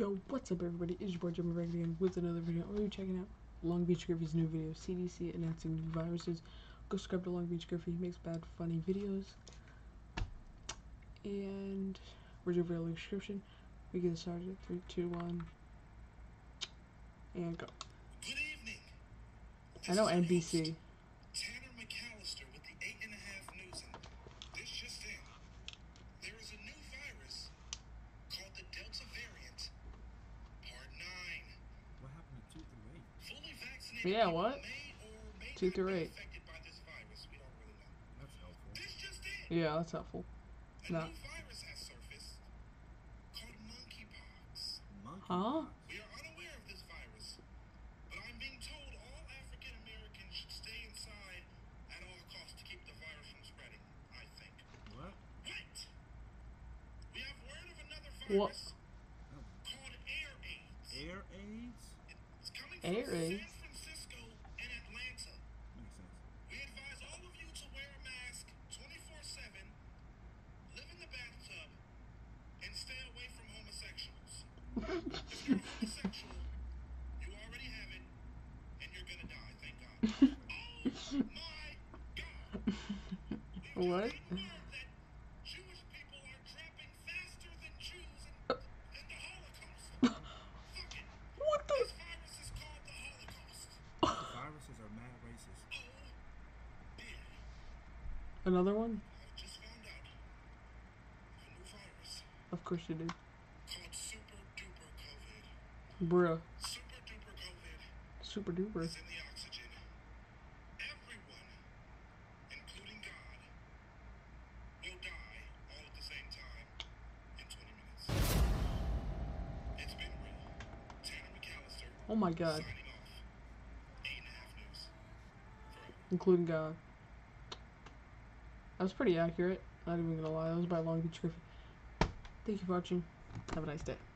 Yo, what's up everybody? It's your boy Jimmy back again with another video. Are you checking out Long Beach Griffey's new video, CDC announcing new viruses? Go subscribe to Long Beach Griffey. He makes bad, funny videos. And where's your video description? We get started. 3, 2, 1, and go. Good evening. I know NBC. Tanner McAllister with the 8.5 News. This just in. There is a new virus called the Delta variant, Part 9. What happened to 2 through 8? Fully vaccinated Yeah, people what? may or may 2 not through be 8. affected by this virus. We don't really know. That's helpful. This just in. Yeah, that's helpful. A No. new virus has surfaced called monkeypox. Huh? We are unaware of this virus, but I'm being told all African Americans should stay inside at all costs to keep the virus from spreading, I think. What? Wait! We have word of another What? virus called air AIDS. Air AIDS? It's coming Air from AIDS? San Francisco and Atlanta. Makes sense. We advise all of you to wear a mask 24/7, live in the bathtub, and stay away from homosexuals. If you're homosexual, you already have it, and you're gonna die, thank God. Oh my God! We've What? just gained word that Jewish people are trapping faster than Jews in the Holocaust. Fuck it. What the? This virus is called the Holocaust. Viruses are mad racist. Oh, dear. Another one? I've just found out of a new virus Of course you did. called Super Duper COVID. Bruh. Super Duper COVID Super duper. is in the oxygen. Everyone, including God, will die all at the same time in 20 minutes. It's been real. Tanner McAllister Oh my god. signing off. 8.5 News. Forever. Including God. That was pretty accurate. Not even gonna lie. That was by Long Beach Griffey. Thank you for watching. Have a nice day.